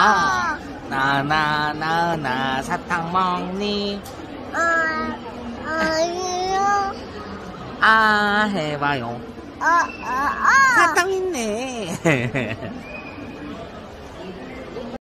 아, 나 사탕 먹니? 아니요. 아, 해봐요. 아. 사탕 있네.